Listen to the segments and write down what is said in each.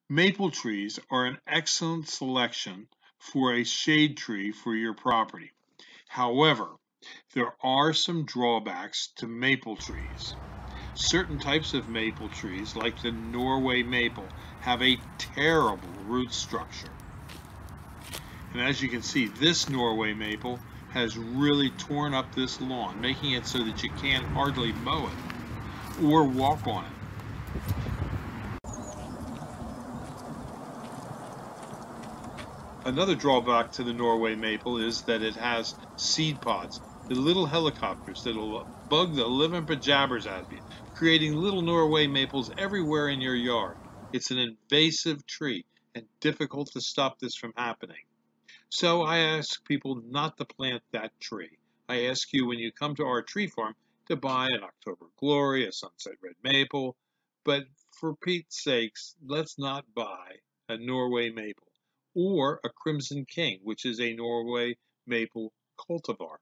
Maple trees are an excellent selection for a shade tree for your property. However, there are some drawbacks to maple trees. Certain types of maple trees, like the Norway maple, have a terrible root structure. And as you can see, this Norway maple has really torn up this lawn, making it so that you can't hardly mow it or walk on it. Another drawback to the Norway maple is that it has seed pods, the little helicopters that'll bug the living pajabbers out of you, creating little Norway maples everywhere in your yard. It's an invasive tree and difficult to stop this from happening. So I ask people not to plant that tree. I ask you when you come to our tree farm to buy an October Glory, a Sunset Red Maple, but for Pete's sakes, let's not buy a Norway maple or a Crimson King, which is a Norway maple cultivar.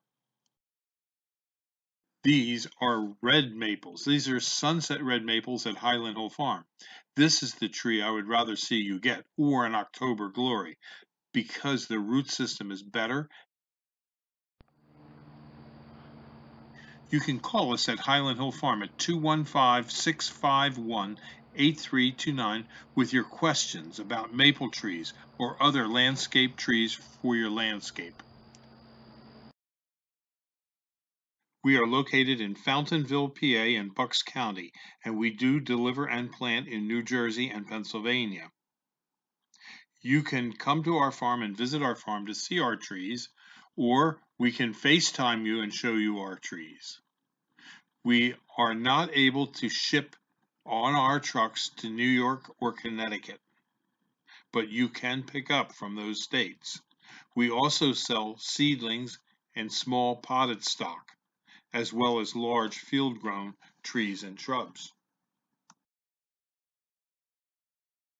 These are red maples. These are Sunset Red Maples at Highland Hill Farm. This is the tree I would rather see you get, or an October Glory, because the root system is better. You can call us at Highland Hill Farm at 215-651-8329 with your questions about maple trees or other landscape trees for your landscape. We are located in Fountainville, PA and Bucks County, and we do deliver and plant in New Jersey and Pennsylvania. You can come to our farm and visit our farm to see our trees, or we can FaceTime you and show you our trees. We are not able to ship on our trucks to New York or Connecticut, but you can pick up from those states. We also sell seedlings and small potted stock, as well as large field-grown trees and shrubs.